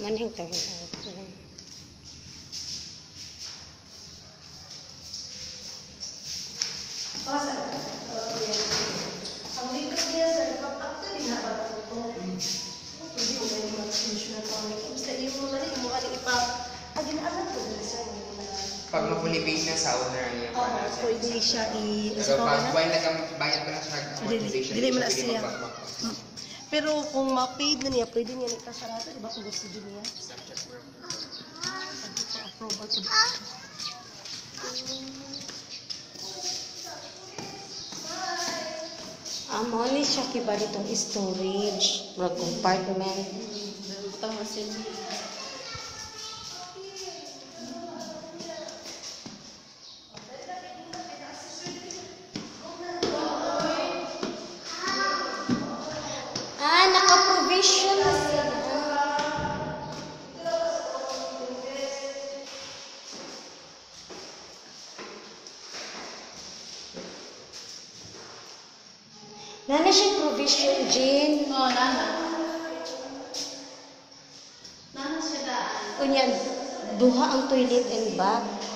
Manhing tayo. Ang likod niya, sir, kapag ito, hinabat ko ito. Hindi ko na yung mag-finish na ito. Basta yung mo na rin, yung mukha rin ipap. Ginaanan ko din siya. Pag mag-motivate na sa owner niya pa na siya. Pwede siya Pero pag buhay na bayad pa na siya, motivation. Dili mo na siya. Pero kung ma-paid na niya, pwede niya nagkasarata. Diba kung gusto din niya? Approval to Amo ni siya kiba ditong storage, mga compartment. Butang masin. Naka-provision na siya. Nana siya provision, Jean. Oo, nana. Nana siya daan. Kunyan, duha ang toilet and bath.